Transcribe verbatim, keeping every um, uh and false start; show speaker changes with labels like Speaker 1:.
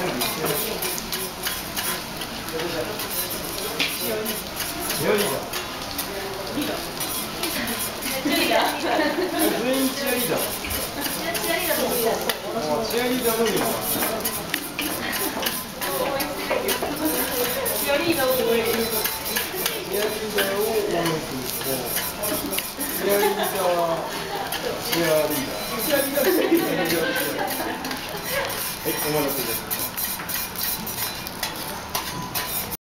Speaker 1: リーダー。全員チアリーダー。チアリーダーのみだ。チアリーダーのみだ。チアリーダーを応援する。チアリーダーを応援する。チアリーダー、チアリーダー。チアリーダー、チアリーダー。はい、お待たせです。